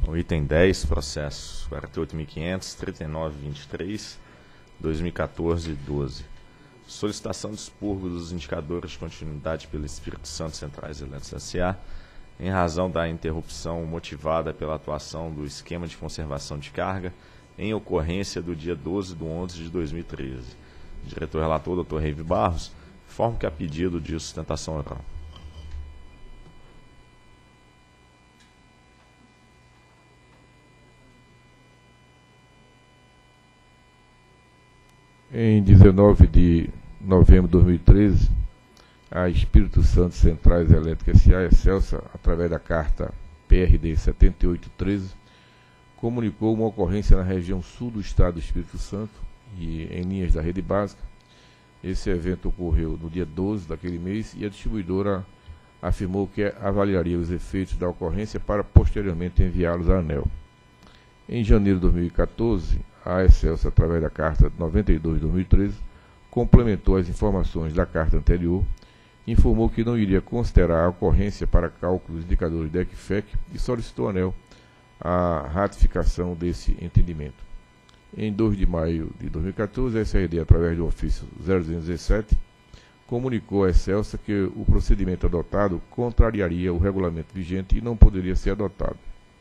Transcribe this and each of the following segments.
O item 10, processo 48.500, 3923/2014-12. Solicitação de expurgo dos indicadores de continuidade pelo Espírito Santo Centrais Elétricos S.A., em razão da interrupção motivada pela atuação do esquema de conservação de carga em ocorrência do dia 12/11/2013. Diretor relator, Dr. Reive Barros, informa que há pedido de sustentação oral. Em 19 de novembro de 2013, a Espírito Santo Centrais Elétricas S.A., Excelsa, através da carta PRD 7813, comunicou uma ocorrência na região sul do estado do Espírito Santo e em linhas da rede básica. Esse evento ocorreu no dia 12 daquele mês e a distribuidora afirmou que avaliaria os efeitos da ocorrência para posteriormente enviá-los à ANEEL. Em janeiro de 2014, a Excelsa, através da carta 92 de 2013, complementou as informações da carta anterior, informou que não iria considerar a ocorrência para cálculo dos indicadores da ECFEC e solicitou à ANEEL a ratificação desse entendimento. Em 2 de maio de 2014, a SRD, através do ofício 0217, comunicou à Excelsa que o procedimento adotado contrariaria o regulamento vigente e não poderia ser adotado.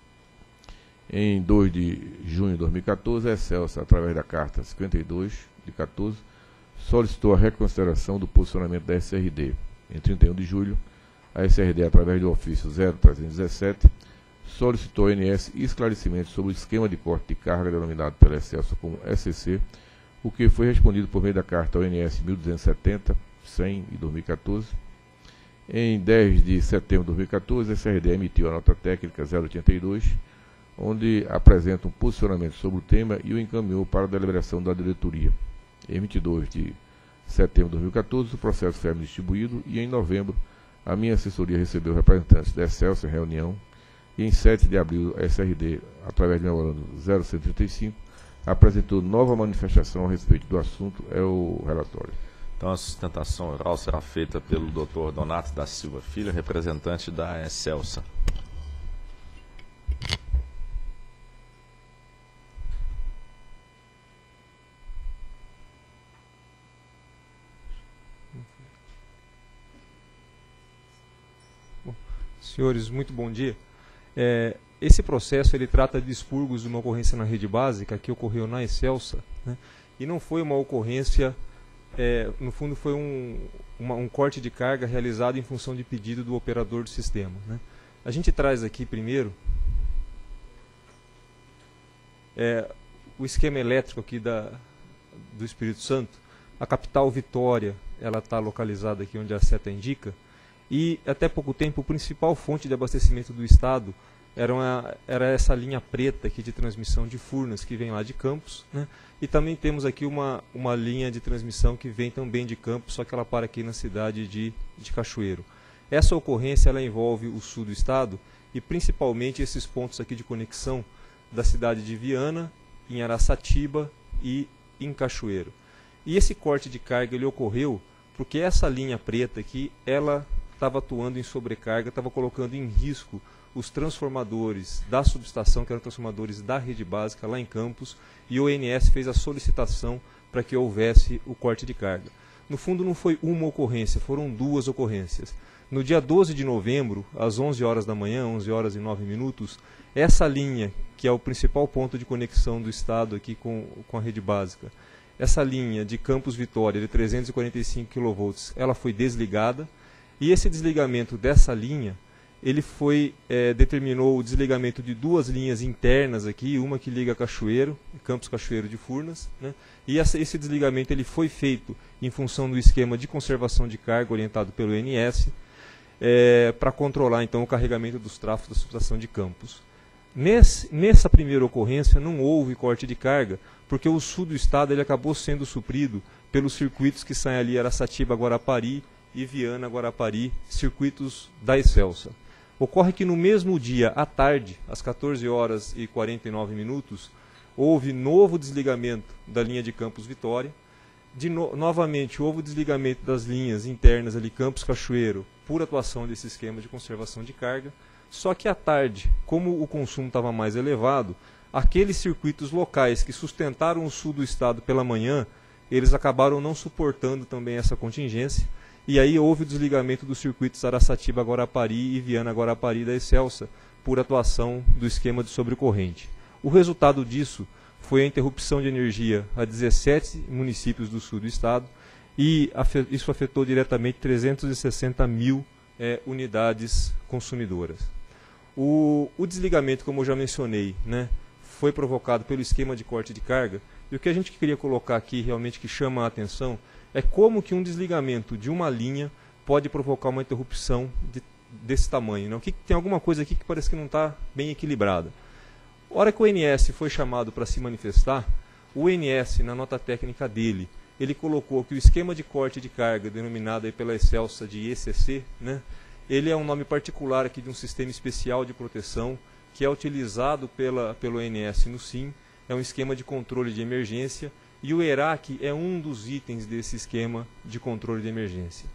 Em 2 de junho de 2014, a Excelsa, através da carta 52 de 14, solicitou a reconsideração do posicionamento da SRD. Em 31 de julho, a SRD, através do ofício 0317, solicitou ao ONS esclarecimentos sobre o esquema de corte de carga denominado pela Excelsa como SCC, o que foi respondido por meio da carta ONS 1270-100 de 2014. Em 10 de setembro de 2014, a SRD emitiu a nota técnica 082, onde apresenta um posicionamento sobre o tema e o encaminhou para a deliberação da diretoria. Em 22 de setembro de 2014, o processo foi distribuído e, em novembro, a minha assessoria recebeu representantes da Excelsa em reunião e, em 7 de abril, a SRD, através do memorando 0135, apresentou nova manifestação a respeito do assunto. É o relatório. Então, a sustentação oral será feita pelo Dr. Donato da Silva Filho, representante da Excelsa. Senhores, muito bom dia. Esse processo ele trata de expurgos de uma ocorrência na rede básica que ocorreu na Excelsa, né, e não foi uma ocorrência, no fundo foi um corte de carga realizado em função de pedido do operador do sistema, né. A gente traz aqui primeiro o esquema elétrico aqui do Espírito Santo. A capital Vitória, ela está localizada aqui onde a seta indica. E, até pouco tempo, a principal fonte de abastecimento do Estado era essa linha preta aqui de transmissão de Furnas, que vem lá de Campos, né? E também temos aqui uma linha de transmissão que vem também de Campos, só que ela para aqui na cidade de Cachoeiro. Essa ocorrência ela envolve o sul do Estado e, principalmente, esses pontos aqui de conexão da cidade de Viana, em Araçatiba e em Cachoeiro. E esse corte de carga ele ocorreu porque essa linha preta aqui, ela estava atuando em sobrecarga, estava colocando em risco os transformadores da subestação, que eram transformadores da rede básica lá em Campos, e o ONS fez a solicitação para que houvesse o corte de carga. No fundo não foi uma ocorrência, foram duas ocorrências. No dia 12 de novembro, às 11 horas da manhã, 11 horas e 9 minutos, essa linha, que é o principal ponto de conexão do Estado aqui com a rede básica, essa linha de Campos Vitória de 345 kV, ela foi desligada. E esse desligamento dessa linha, ele determinou o desligamento de duas linhas internas aqui, uma que liga Cachoeiro, Campos Cachoeiro de Furnas, né? E esse desligamento ele foi feito em função do esquema de conservação de carga orientado pelo ONS, para controlar então o carregamento dos tráfegos da subestação de Campos. Nessa primeira ocorrência não houve corte de carga, porque o sul do estado ele acabou sendo suprido pelos circuitos que saem ali Araçatiba, Guarapari e Viana, Guarapari, circuitos da Excelsa. Ocorre que no mesmo dia, à tarde, às 14 horas e 49 minutos, houve novo desligamento da linha de Campos Vitória. Novamente, houve o desligamento das linhas internas ali, Campos Cachoeiro, por atuação desse esquema de conservação de carga. Só que à tarde, como o consumo estava mais elevado, aqueles circuitos locais que sustentaram o sul do estado pela manhã, eles acabaram não suportando também essa contingência, e aí houve o desligamento dos circuitos Araçatiba-Guarapari e Viana-Guarapari da Excelsa, por atuação do esquema de sobrecorrente. O resultado disso foi a interrupção de energia a 17 municípios do sul do estado, e isso afetou diretamente 360 mil unidades consumidoras. O desligamento, como eu já mencionei, né, foi provocado pelo esquema de corte de carga, e o que a gente queria colocar aqui realmente que chama a atenção é como que um desligamento de uma linha pode provocar uma interrupção desse tamanho. Né? Tem alguma coisa aqui que parece que não está bem equilibrada. A hora que o ONS foi chamado para se manifestar, o ONS, na nota técnica dele, ele colocou que o esquema de corte de carga, denominado aí pela Excelsa de ECC, né, ele é um nome particular aqui de um sistema especial de proteção que é utilizado pelo ONS no SIM, é um esquema de controle de emergência, e o ERAC é um dos itens desse esquema de controle de emergência.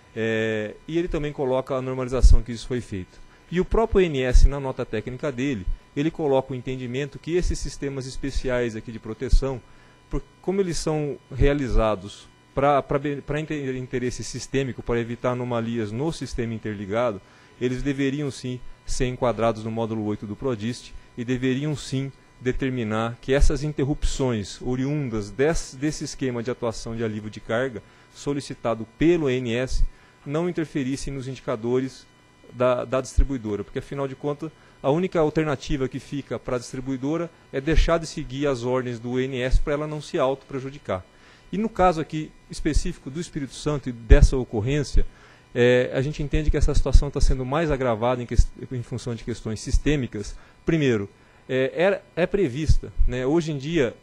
E ele também coloca a normalização que isso foi feito. E o próprio ONS, na nota técnica dele, ele coloca o entendimento que esses sistemas especiais aqui de proteção, como eles são realizados para interesse sistêmico, para evitar anomalias no sistema interligado, eles deveriam sim ser enquadrados no módulo 8 do PRODIST e deveriam sim determinar que essas interrupções oriundas desse esquema de atuação de alívio de carga solicitado pelo ONS não interferissem nos indicadores da distribuidora, porque afinal de contas a única alternativa que fica para a distribuidora é deixar de seguir as ordens do ONS para ela não se auto-prejudicar. E no caso aqui específico do Espírito Santo e dessa ocorrência, a gente entende que essa situação está sendo mais agravada em função de questões sistêmicas. Primeiro, é prevista, né? Hoje em dia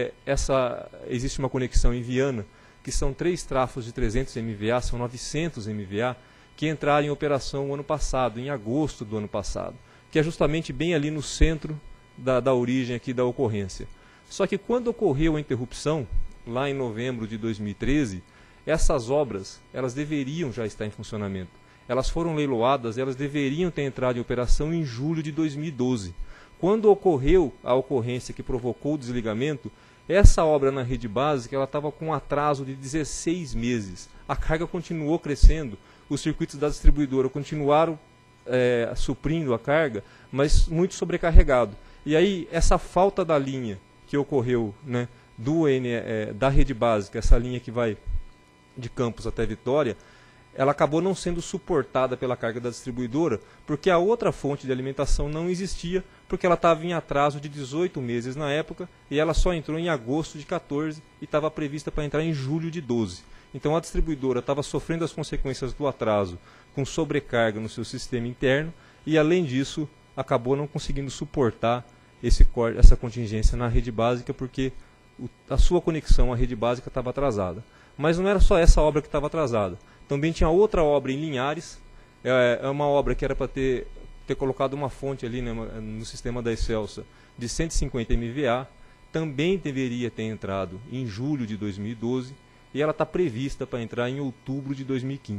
existe uma conexão em Viana, que são 3 trafos de 300 MVA, são 900 MVA, que entraram em operação o ano passado, em agosto do ano passado, que é justamente bem ali no centro da origem aqui da ocorrência. Só que quando ocorreu a interrupção, lá em novembro de 2013, essas obras elas deveriam já estar em funcionamento. Elas foram leiloadas, elas deveriam ter entrado em operação em julho de 2012. Quando ocorreu a ocorrência que provocou o desligamento, essa obra na rede básica ela estava com um atraso de 16 meses. A carga continuou crescendo, os circuitos da distribuidora continuaram suprindo a carga, mas muito sobrecarregado. E aí, essa falta da linha que ocorreu, né, da rede básica, essa linha que vai de Campos até Vitória, ela acabou não sendo suportada pela carga da distribuidora, porque a outra fonte de alimentação não existia, porque ela estava em atraso de 18 meses na época, e ela só entrou em agosto de 14 e estava prevista para entrar em julho de 12. Então a distribuidora estava sofrendo as consequências do atraso, com sobrecarga no seu sistema interno, e além disso, acabou não conseguindo suportar essa contingência na rede básica, porque a sua conexão à rede básica estava atrasada. Mas não era só essa obra que estava atrasada. Também tinha outra obra em Linhares, uma obra que era para ter colocado uma fonte ali, né, no sistema da Excelsa de 150 MVA, também deveria ter entrado em julho de 2012, e ela está prevista para entrar em outubro de 2015.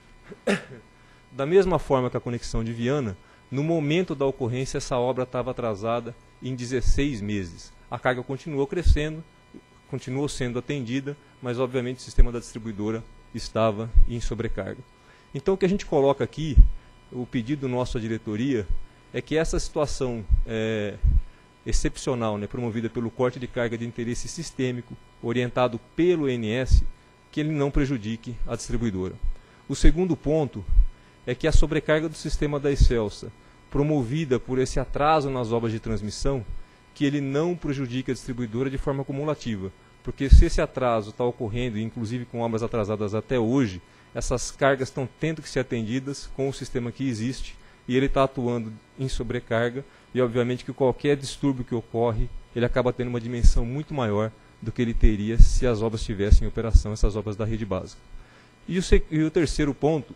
Da mesma forma que a conexão de Viana, no momento da ocorrência essa obra estava atrasada em 16 meses. A carga continuou crescendo, continuou sendo atendida, mas obviamente o sistema da distribuidora estava em sobrecarga. Então o que a gente coloca aqui, o pedido nosso à diretoria, é que essa situação excepcional, né, promovida pelo corte de carga de interesse sistêmico, orientado pelo ONS, que ele não prejudique a distribuidora. O segundo ponto é que a sobrecarga do sistema da Excelsa, promovida por esse atraso nas obras de transmissão, que ele não prejudique a distribuidora de forma acumulativa. Porque se esse atraso está ocorrendo, inclusive com obras atrasadas até hoje, essas cargas estão tendo que ser atendidas com o sistema que existe, e ele está atuando em sobrecarga, e obviamente que qualquer distúrbio que ocorre, ele acaba tendo uma dimensão muito maior do que ele teria se as obras estivessem em operação, essas obras da rede básica. E o terceiro ponto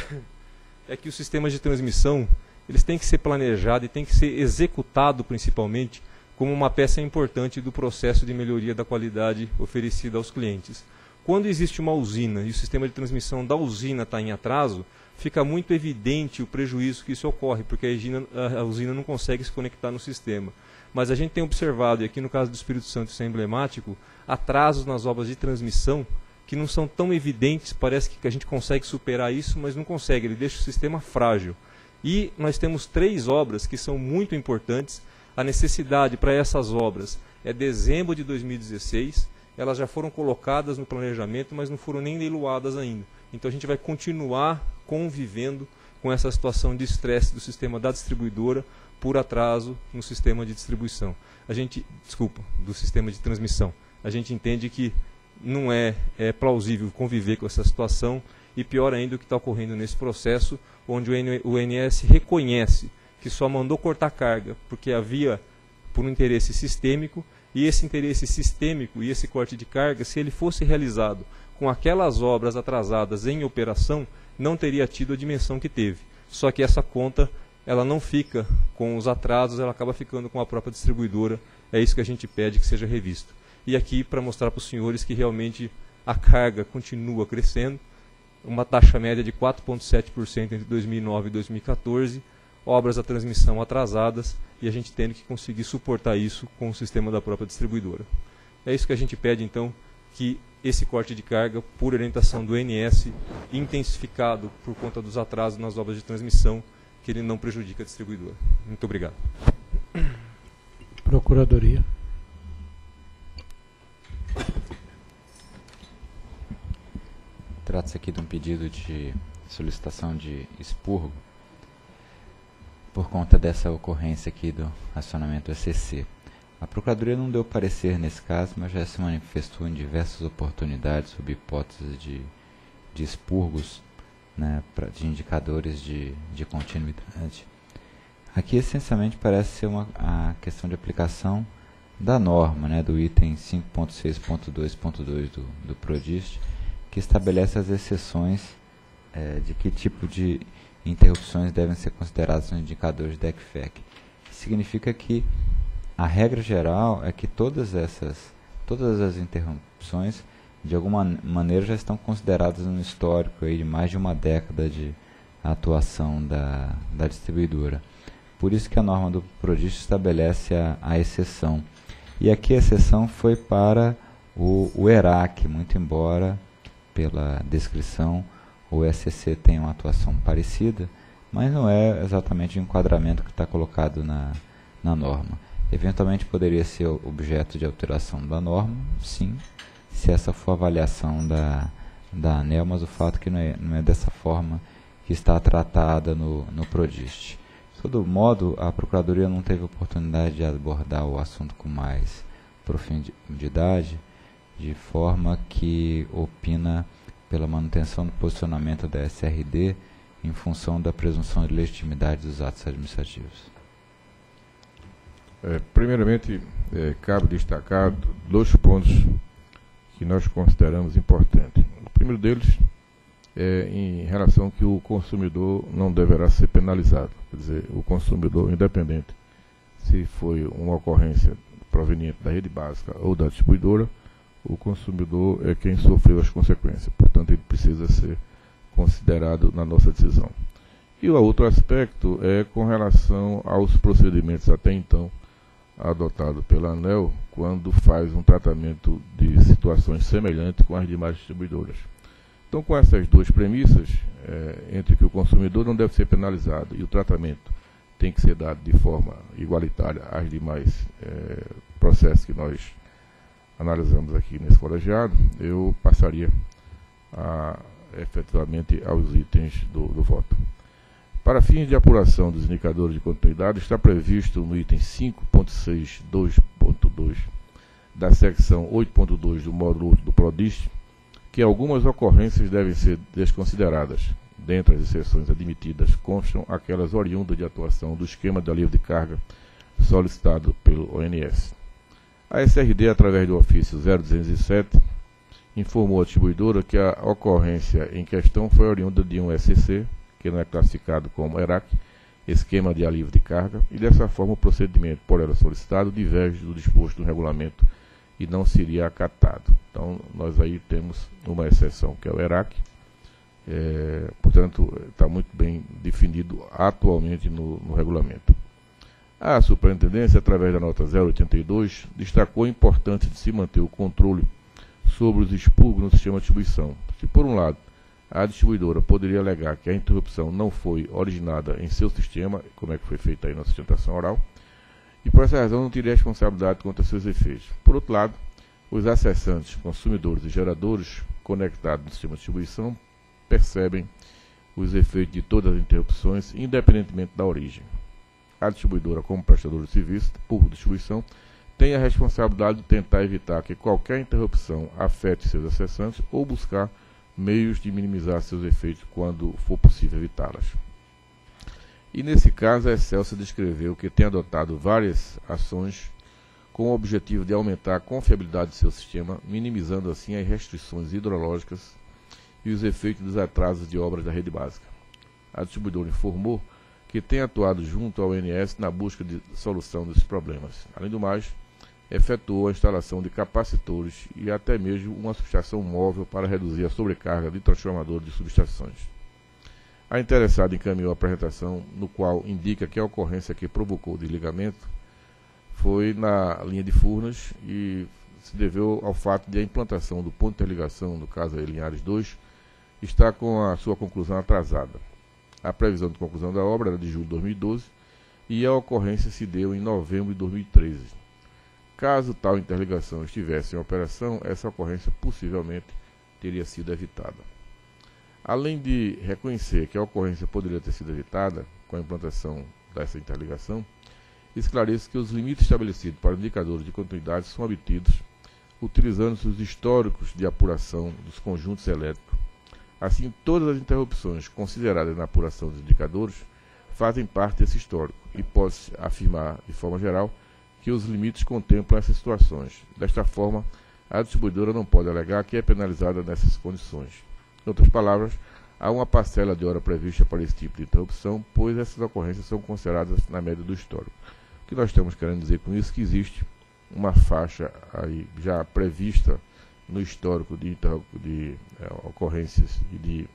é que os sistemas de transmissão eles têm que ser planejados e têm que ser executados principalmente como uma peça importante do processo de melhoria da qualidade oferecida aos clientes. Quando existe uma usina e o sistema de transmissão da usina está em atraso, fica muito evidente o prejuízo que isso ocorre, porque a usina não consegue se conectar no sistema. Mas a gente tem observado, e aqui no caso do Espírito Santo isso é emblemático, atrasos nas obras de transmissão que não são tão evidentes, parece que a gente consegue superar isso, mas não consegue, ele deixa o sistema frágil. E nós temos 3 obras que são muito importantes. A necessidade para essas obras é dezembro de 2016, elas já foram colocadas no planejamento, mas não foram nem leiloadas ainda. Então a gente vai continuar convivendo com essa situação de estresse do sistema da distribuidora por atraso no sistema de distribuição. Do sistema de transmissão. A gente entende que não é plausível conviver com essa situação e pior ainda o que está ocorrendo nesse processo, onde o ONS reconhece que só mandou cortar carga porque havia por um interesse sistêmico, e esse interesse sistêmico e esse corte de carga, se ele fosse realizado com aquelas obras atrasadas em operação, não teria tido a dimensão que teve. Só que essa conta, ela não fica com os atrasos, ela acaba ficando com a própria distribuidora. É isso que a gente pede que seja revisto. E aqui para mostrar para os senhores que realmente a carga continua crescendo, uma taxa média de 4,7% entre 2009 e 2014, obras da transmissão atrasadas, e a gente tendo que conseguir suportar isso com o sistema da própria distribuidora. É isso que a gente pede, então, que esse corte de carga, por orientação do ONS, intensificado por conta dos atrasos nas obras de transmissão, que ele não prejudique a distribuidora. Muito obrigado. Procuradoria. Trata-se aqui de um pedido de solicitação de expurgo por conta dessa ocorrência aqui do acionamento ECC. A Procuradoria não deu parecer nesse caso, mas já se manifestou em diversas oportunidades sob hipótese de expurgos, né, de indicadores de continuidade. Aqui essencialmente parece ser a questão de aplicação da norma, né, do item 5.6.2.2 do PRODIST, que estabelece as exceções de que tipo de interrupções devem ser consideradas nos indicadores da ECFEC. Significa que a regra geral é que todas as interrupções, de alguma maneira, já estão consideradas no histórico aí de mais de uma década de atuação da distribuidora. Por isso que a norma do PRODIST estabelece a exceção. E aqui a exceção foi para o ERAC, muito embora, pela descrição, o ECC tenha uma atuação parecida, mas não é exatamente o enquadramento que está colocado na norma. Eventualmente poderia ser objeto de alteração da norma, sim, se essa for a avaliação da ANEEL, mas o fato é que não é dessa forma que está tratada no PRODIST. De todo modo, a Procuradoria não teve oportunidade de abordar o assunto com mais profundidade, de forma que opina pela manutenção do posicionamento da SRD em função da presunção de legitimidade dos atos administrativos. Primeiramente, cabe destacar 2 pontos que nós consideramos importantes. O primeiro deles é em relação que o consumidor não deverá ser penalizado. Quer dizer, o consumidor, independente se foi uma ocorrência proveniente da rede básica ou da distribuidora, o consumidor é quem sofreu as consequências. Portanto, ele precisa ser considerado na nossa decisão. E o outro aspecto é com relação aos procedimentos até então adotados pela ANEEL, quando faz um tratamento de situações semelhantes com as demais distribuidoras. Então, com essas 2 premissas, entre que o consumidor não deve ser penalizado e o tratamento tem que ser dado de forma igualitária às demais processos que nós analisamos aqui nesse colegiado, eu passaria efetivamente aos itens do voto. Para fins de apuração dos indicadores de continuidade, está previsto no item 5.6.2.2 da secção 8.2 do módulo 8 do PRODIST, que algumas ocorrências devem ser desconsideradas. Dentre as exceções admitidas, constam aquelas oriundas de atuação do esquema de alívio de carga solicitado pelo ONS. A SRD, através do ofício 0207, informou a distribuidora que a ocorrência em questão foi oriunda de um ECC, que não é classificado como ERAC, esquema de alívio de carga, e dessa forma o procedimento por ela solicitado diverge do disposto no regulamento e não seria acatado. Então, nós aí temos uma exceção, que é o ERAC, Portanto, está muito bem definido atualmente no regulamento. A Superintendência, através da nota 082, destacou a importância de se manter o controle sobre os expurgos no sistema de distribuição. Se, por um lado, a distribuidora poderia alegar que a interrupção não foi originada em seu sistema, como é que foi feita aí na sustentação oral, e por essa razão não teria responsabilidade contra seus efeitos. Por outro lado, os acessantes, consumidores e geradores conectados no sistema de distribuição percebem os efeitos de todas as interrupções, independentemente da origem. A distribuidora, como prestadora de serviço público de distribuição, tem a responsabilidade de tentar evitar que qualquer interrupção afete seus acessantes ou buscar meios de minimizar seus efeitos quando for possível evitá-las. E nesse caso, a Excelsa descreveu que tem adotado várias ações com o objetivo de aumentar a confiabilidade de seu sistema, minimizando assim as restrições hidrológicas e os efeitos dos atrasos de obras da rede básica. A distribuidora informou que tem atuado junto ao ONS na busca de solução desses problemas. Além do mais, efetuou a instalação de capacitores e até mesmo uma subestação móvel para reduzir a sobrecarga de transformadores de subestações. A interessada encaminhou a apresentação, no qual indica que a ocorrência que provocou o desligamento foi na linha de Furnas e se deveu ao fato de a implantação do ponto de interligação, no caso aí Linhares 2, está com a sua conclusão atrasada. A previsão de conclusão da obra era de julho de 2012 e a ocorrência se deu em novembro de 2013. Caso tal interligação estivesse em operação, essa ocorrência possivelmente teria sido evitada. Além de reconhecer que a ocorrência poderia ter sido evitada com a implantação dessa interligação, esclareço que os limites estabelecidos para indicadores de continuidade são obtidos utilizando os históricos de apuração dos conjuntos elétricos. Assim, todas as interrupções consideradas na apuração dos indicadores fazem parte desse histórico e pode-se afirmar, de forma geral, que os limites contemplam essas situações. Desta forma, a distribuidora não pode alegar que é penalizada nessas condições. Em outras palavras, há uma parcela de hora prevista para esse tipo de interrupção, pois essas ocorrências são consideradas na média do histórico. O que nós estamos querendo dizer com isso é que existe uma faixa aí já prevista no histórico de ocorrências e de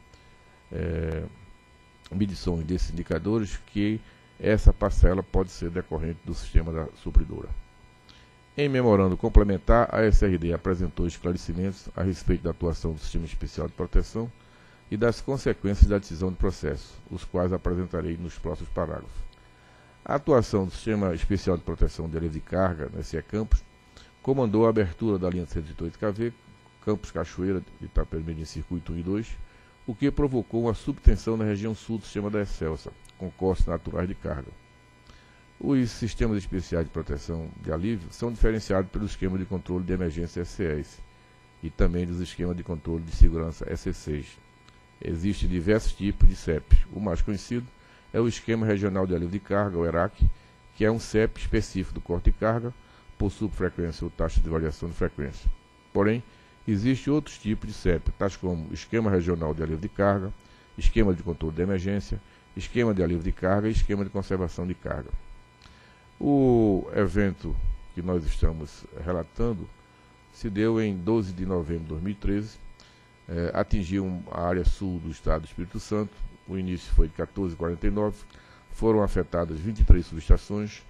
medições desses indicadores, que essa parcela pode ser decorrente do sistema da supridora. Em memorando complementar, a SRD apresentou esclarecimentos a respeito da atuação do Sistema Especial de Proteção e das consequências da decisão de processo, os quais apresentarei nos próximos parágrafos. A atuação do Sistema Especial de Proteção de Alívio de Carga, na SE Campos, comandou a abertura da linha 108 kV, Campos Cachoeira de Itapemirim, circuito 1 e 2, o que provocou uma subtensão na região sul do sistema da Excelsa, com cortes naturais de carga. Os sistemas especiais de proteção de alívio são diferenciados pelo esquema de controle de emergência SCS e também dos esquemas de controle de segurança SC6. Existem diversos tipos de CEPs. O mais conhecido é o Esquema Regional de Alívio de Carga, o ERAC, que é um CEP específico do corte de carga, por subfrequência ou taxa de variação de frequência. Porém, existem outros tipos de CEP, tais como Esquema Regional de Alívio de Carga, Esquema de Controle de Emergência, Esquema de Alívio de Carga e Esquema de Conservação de Carga. O evento que nós estamos relatando se deu em 12 de novembro de 2013, atingiu a área sul do estado do Espírito Santo. O início foi de 14h49, foram afetadas 23 subestações,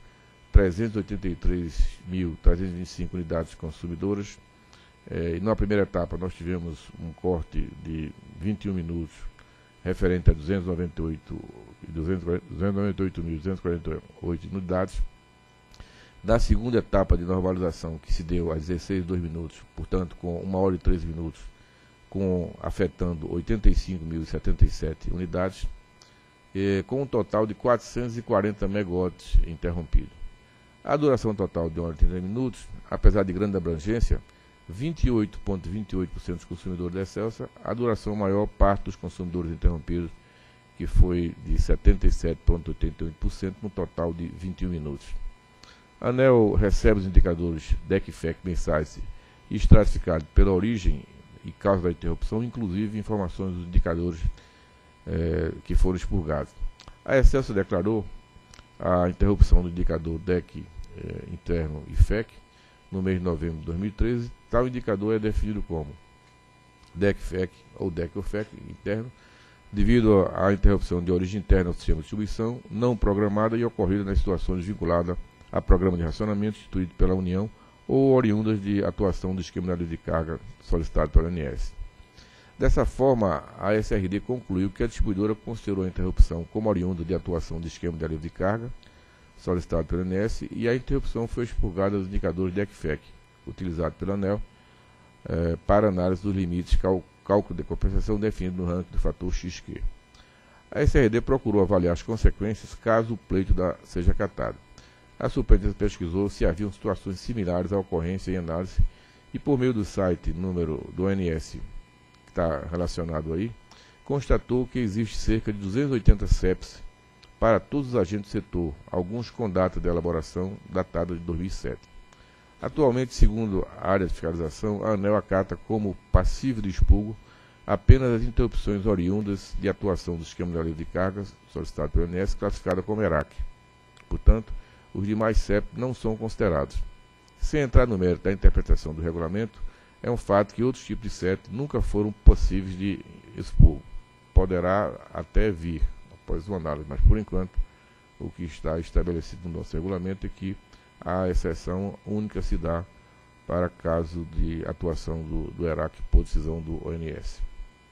383.325 unidades consumidoras. E na primeira etapa nós tivemos um corte de 21 minutos, referente a 298.248 unidades. Da segunda etapa de normalização, que se deu às 16h02 minutos, portanto com 1h e 13 minutos, afetando 85.077 unidades, com um total de 440 megawatts interrompido. A duração total de 1h e 30 minutos, apesar de grande abrangência, 28,28% dos consumidores da Excelsa, a duração maior parte dos consumidores interrompidos, que foi de 77,88%, no total de 21 minutos. A ANEEL recebe os indicadores DEC e FEC mensais e estratificados pela origem e causa da interrupção, inclusive informações dos indicadores que foram expurgados. A Excelsa declarou a interrupção do indicador DEC interno e FEC no mês de novembro de 2013. Tal indicador é definido como DEC-FEC ou DEC ou FEC interno, devido à interrupção de origem interna ao sistema de distribuição, não programada e ocorrida nas situações vinculadas a programa de racionamento instituído pela União ou oriundas de atuação do esquema de alívio de carga solicitado pela ANS. Dessa forma, a SRD concluiu que a distribuidora considerou a interrupção como oriunda de atuação do esquema de alívio de carga solicitado pela ANS e a interrupção foi expurgada dos indicadores de ECFEC, utilizado pela ANEEL, para análise dos limites cálculo de compensação definido no ranking do fator XQ. A SRD procurou avaliar as consequências caso o pleito seja acatado. A superintendência pesquisou se haviam situações similares à ocorrência em análise e, por meio do site número do ONS, que está relacionado aí, constatou que existe cerca de 280 CEPs para todos os agentes do setor, alguns com data de elaboração datada de 2007. Atualmente, segundo a área de fiscalização, a ANEEL acata como passivo de expurgo apenas as interrupções oriundas de atuação do esquema de alívio de cargas solicitado pelo ANS, classificada como ERAC. Portanto, os demais CEP não são considerados. Sem entrar no mérito da interpretação do regulamento, é um fato que outros tipos de CEP nunca foram possíveis de expurgo. Poderá até vir após uma análise, mas por enquanto o que está estabelecido no nosso regulamento é que a exceção única se dá para caso de atuação do ERAC por decisão do ONS.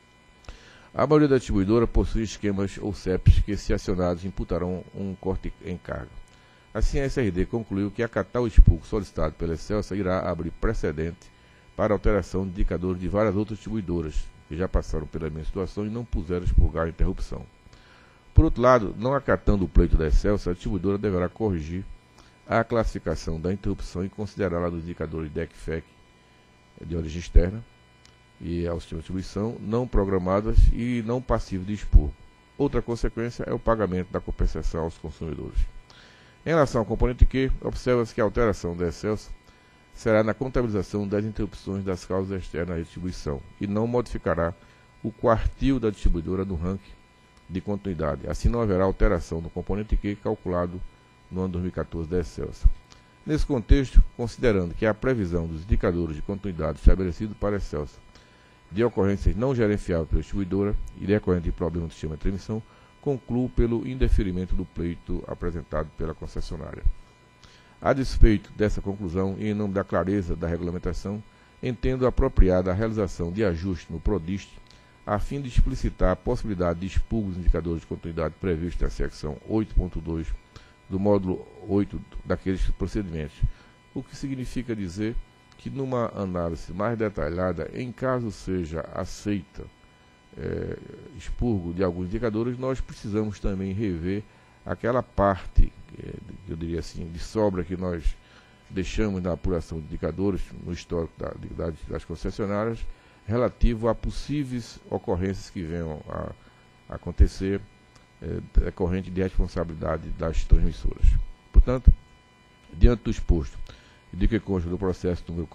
A maioria da distribuidora possui esquemas ou CEPs que, se acionados, imputarão um corte em carga. Assim, a SRD concluiu que acatar o expurgo solicitado pela Excelsa irá abrir precedente para alteração de indicadores de várias outras distribuidoras que já passaram pela mesma situação e não puseram expurgar a interrupção. Por outro lado, não acatando o pleito da Excelsa, a distribuidora deverá corrigir a classificação da interrupção e considerá-la dos indicadores de ECFEC de origem externa e ao sistema de distribuição não programadas e não passivos de expurgo. Outra consequência é o pagamento da compensação aos consumidores. Em relação ao componente Q, observa-se que a alteração da Excelsa será na contabilização das interrupções das causas externas à distribuição e não modificará o quartil da distribuidora no ranking de continuidade. Assim, não haverá alteração no componente Q calculado no ano 2014 da Excelsa. Nesse contexto, considerando que a previsão dos indicadores de continuidade estabelecidos para a Excelsa de ocorrências não gerenciáveis pela distribuidora e decorrente de problema do sistema de transmissão, concluo pelo indeferimento do pleito apresentado pela concessionária. A despeito dessa conclusão e em nome da clareza da regulamentação, entendo apropriada a realização de ajuste no PRODIST a fim de explicitar a possibilidade de expurgo dos indicadores de continuidade previstos na secção 8.2 do módulo 8 daqueles procedimentos, o que significa dizer que numa análise mais detalhada, em caso seja aceita expurgo de alguns indicadores, nós precisamos também rever aquela parte, eu diria assim, de sobra que nós deixamos na apuração de indicadores no histórico das concessionárias, relativo a possíveis ocorrências que venham a acontecer decorrente de responsabilidade das transmissoras. Portanto, diante do exposto e de que consta do processo número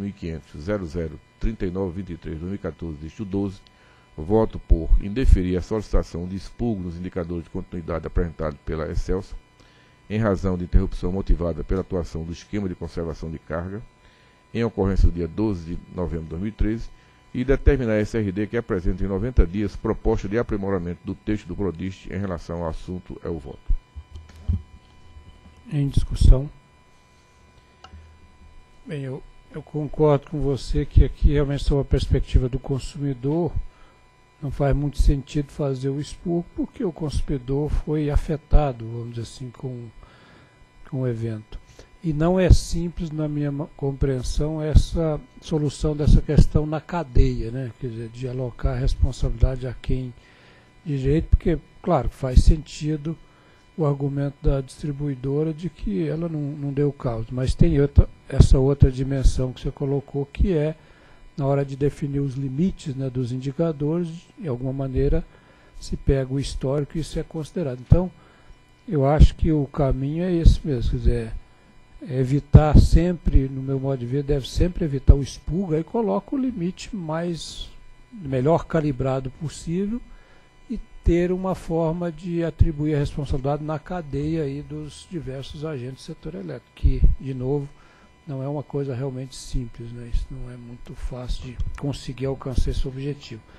48.500.003923/2014, dígito 12, voto por indeferir a solicitação de expurgo nos indicadores de continuidade apresentado pela Excelsa, em razão de interrupção motivada pela atuação do esquema de conservação de carga, em ocorrência do dia 12 de novembro de 2013, e determinar a SRD que apresente em 90 dias proposta de aprimoramento do texto do PRODIST em relação ao assunto. É o voto. Em discussão. Bem, eu concordo com você que aqui realmente, sob a perspectiva do consumidor, não faz muito sentido fazer o expurgo, porque o consumidor foi afetado, vamos dizer assim, com o evento. E não é simples, na minha compreensão, essa solução dessa questão na cadeia, né? Quer dizer, de alocar a responsabilidade a quem de direito, porque, claro, faz sentido o argumento da distribuidora de que ela não deu causa, mas tem essa outra dimensão que você colocou, que é na hora de definir os limites, né, dos indicadores, de alguma maneira se pega o histórico e isso é considerado. Então, eu acho que o caminho é esse mesmo, quer dizer, evitar sempre, no meu modo de ver, deve sempre evitar o expurgo, aí coloca o limite melhor calibrado possível e ter uma forma de atribuir a responsabilidade na cadeia aí dos diversos agentes do setor elétrico, que, de novo, não é uma coisa realmente simples, né? Isso não é muito fácil de conseguir alcançar esse objetivo.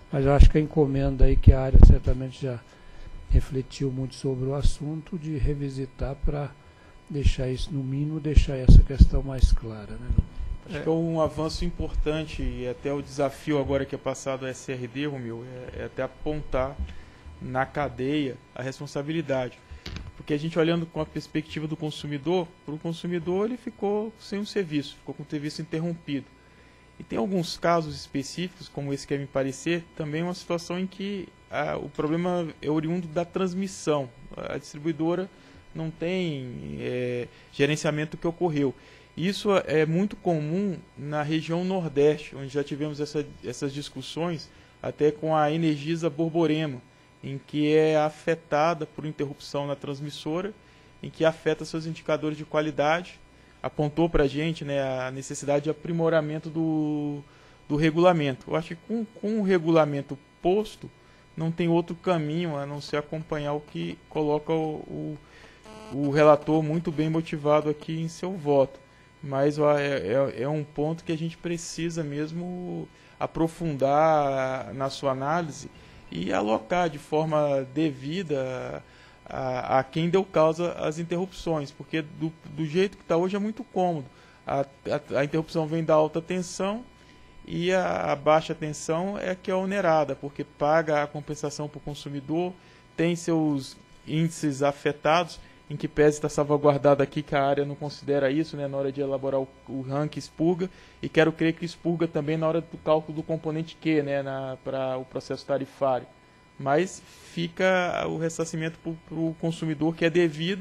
Mas eu acho que a encomenda aí, que a área certamente já refletiu muito sobre o assunto, de revisitar para deixar isso, no mínimo, deixar essa questão mais clara, né? Acho que é um avanço importante, e até o desafio agora que é passado ao SRD, Romil, é até apontar na cadeia a responsabilidade. Porque a gente, olhando com a perspectiva do consumidor, para o consumidor ele ficou sem um serviço, ficou com o serviço interrompido. E tem alguns casos específicos, como esse que é me parecer, também uma situação em que o problema é oriundo da transmissão. A distribuidora não tem gerenciamento do que ocorreu. Isso é muito comum na região Nordeste, onde já tivemos essas discussões até com a Energisa Borborema, em que é afetada por interrupção na transmissora, em que afeta seus indicadores de qualidade. Apontou para a gente, né, a necessidade de aprimoramento do regulamento. Eu acho que com o regulamento posto, não tem outro caminho a não ser acompanhar o que coloca o relator muito bem motivado aqui em seu voto. Mas é um ponto que a gente precisa mesmo aprofundar na sua análise e alocar de forma devida a quem deu causa às interrupções, porque do jeito que está hoje é muito cômodo. A interrupção vem da alta tensão e a baixa tensão é que é onerada, porque paga a compensação para o consumidor, tem seus índices afetados, em que pese está salvaguardado aqui que a área não considera isso, né, na hora de elaborar o ranking expurga, e quero crer que expurga também na hora do cálculo do componente Q, né, para o processo tarifário. Mas fica o ressarcimento para o consumidor, que é devido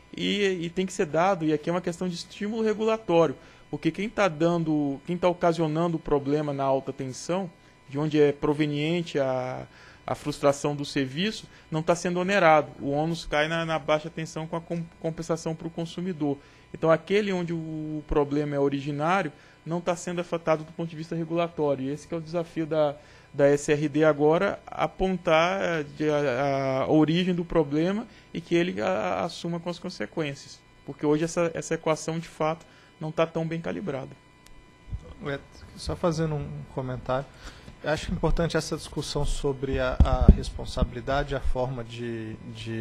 e tem que ser dado, e aqui é uma questão de estímulo regulatório, porque quem está ocasionando o problema na alta tensão, de onde é proveniente a frustração do serviço, não está sendo onerado. O ônus cai na baixa tensão com a compensação para o consumidor. Então, aquele onde o problema é originário não está sendo afetado do ponto de vista regulatório. E esse que é o desafio da SRD agora, apontar a origem do problema e que ele assuma com as consequências. Porque hoje essa equação, de fato, não está tão bem calibrada. Só fazendo um comentário. Eu acho importante essa discussão sobre a responsabilidade, a forma de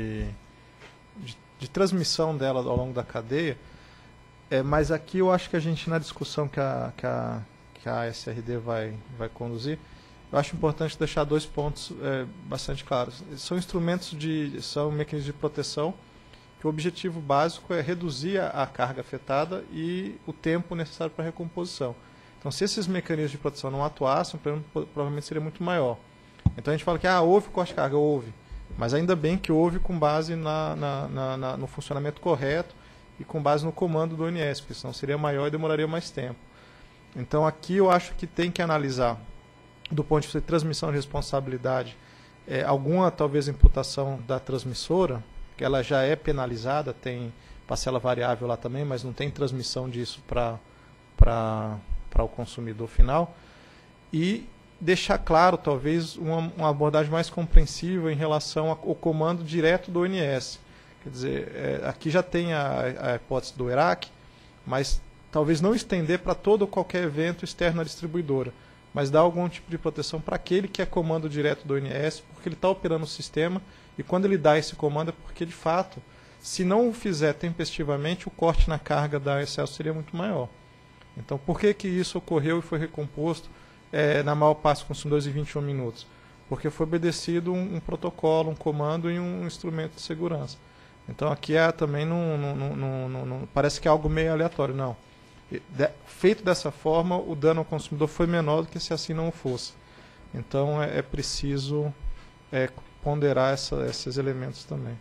transmissão dela ao longo da cadeia, mas aqui eu acho que a gente, na discussão que a SRD vai conduzir, eu acho importante deixar dois pontos bastante claros. São são mecanismos de proteção, que o objetivo básico é reduzir a carga afetada e o tempo necessário para a recomposição. Então, se esses mecanismos de proteção não atuassem, o problema provavelmente seria muito maior. Então, a gente fala que houve corte de carga, houve. Mas ainda bem que houve com base no funcionamento correto e com base no comando do ONS, porque senão seria maior e demoraria mais tempo. Então, aqui eu acho que tem que analisar, do ponto de vista de transmissão de responsabilidade, alguma, talvez, imputação da transmissora, que ela já é penalizada, tem parcela variável lá também, mas não tem transmissão disso para o consumidor final, e deixar claro, talvez, uma abordagem mais compreensiva em relação ao comando direto do ONS. Quer dizer, aqui já tem a hipótese do ERAC, mas talvez não estender para todo ou qualquer evento externo à distribuidora, mas dar algum tipo de proteção para aquele que é comando direto do ONS, porque ele está operando o sistema, e quando ele dá esse comando é porque, de fato, se não o fizer tempestivamente, o corte na carga da excesso seria muito maior. Então, por que isso ocorreu e foi recomposto na maior parte dos consumidores em 21 minutos? Porque foi obedecido um protocolo, um comando e um instrumento de segurança. Então, aqui também não parece que é algo meio aleatório, não. Feito dessa forma, o dano ao consumidor foi menor do que se assim não fosse. Então, é preciso ponderar esses elementos também.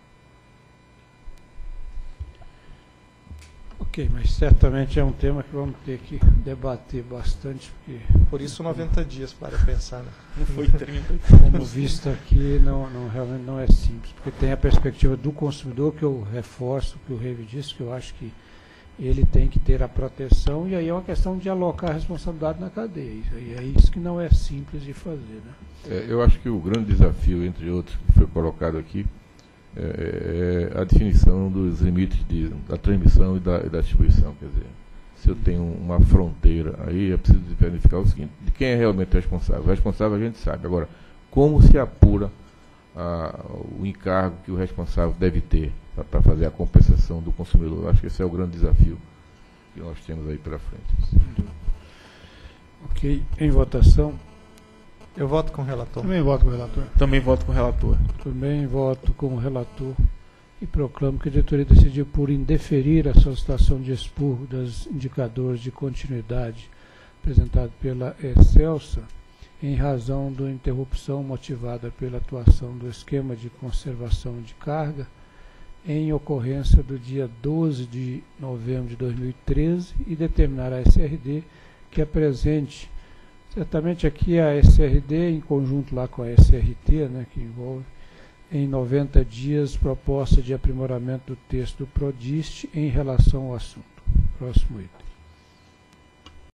Ok, mas certamente é um tema que vamos ter que debater bastante, porque... Por isso 90 dias para pensar, né? Não foi 30. Como visto aqui, realmente não é simples, porque tem a perspectiva do consumidor, que eu reforço, que o Reive disse, que eu acho que ele tem que ter a proteção, e aí é uma questão de alocar a responsabilidade na cadeia. É isso que não é simples de fazer, né? Eu acho que o grande desafio, entre outros, que foi colocado aqui, é a definição dos limites da transmissão e da distribuição. Quer dizer, se eu tenho uma fronteira, aí é preciso verificar o seguinte: de quem é realmente responsável? O responsável a gente sabe. Agora, como se apura o encargo que o responsável deve ter para fazer a compensação do consumidor. Eu acho que esse é o grande desafio que nós temos aí pela frente. Ok, em votação. Eu voto com o relator. Também voto com o relator. Também voto com o relator. Também voto com o relator e proclamo que a diretoria decidiu por indeferir a solicitação de expurgo dos indicadores de continuidade apresentado pela Excelsa, em razão da interrupção motivada pela atuação do esquema de conservação de carga em ocorrência do dia 12 de novembro de 2013 e determinar à SRD que apresente, certamente aqui a SRD em conjunto lá com a SRT, né, que envolve, em 90 dias, proposta de aprimoramento do texto do PRODIST em relação ao assunto. Próximo item.